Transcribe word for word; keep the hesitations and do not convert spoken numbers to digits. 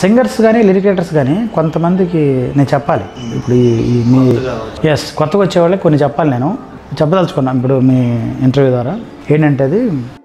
Singers కానీ లిరికేటర్స్ కానీ కొంతమందికి నేను చెప్పాలి. ఇప్పుడు ఈ మీ ఎస్ కొత్తగా వచ్చేవాళ్ళకి కొన్ని చెప్పాలి, నేను చెప్పదలుచుకున్నాను ఇప్పుడు మీ ఇంటర్వ్యూ ద్వారా. ఏంటంటే అది